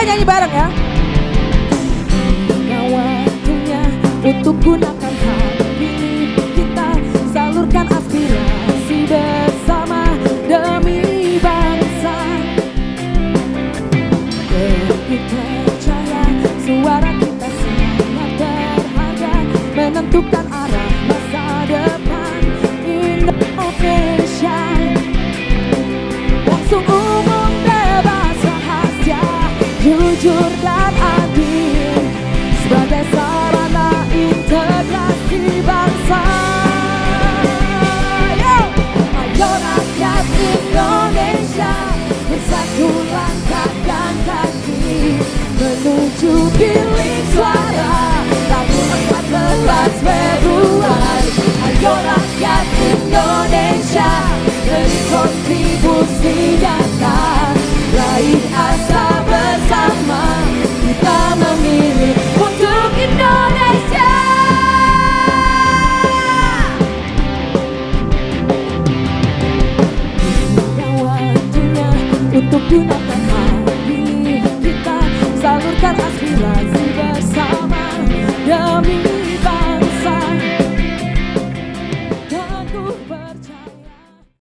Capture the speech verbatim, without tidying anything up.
nyanyi bareng ya. Waktunya untuk gunakan hati kita, salurkan aspirasi bersama demi bangsa. Lebih percaya suara kita sangat berharga, menentukan arah masa depan Indonesia. Langsung umum, bebas, rahasia, jujur dan adil sebagai sarana integrasi bangsa. Yo! Ayo rakyat Indonesia, bersatu langkahkan kaki menuju bilik suara Rabu empat belas Februari. Ayo rakyat Indonesia, beri kontribusi nyata, raih asa bersama, kita memilih untuk Indonesia. Sudah waktunya untuk gunakan hati kita, salurkan aspirasi bersama demi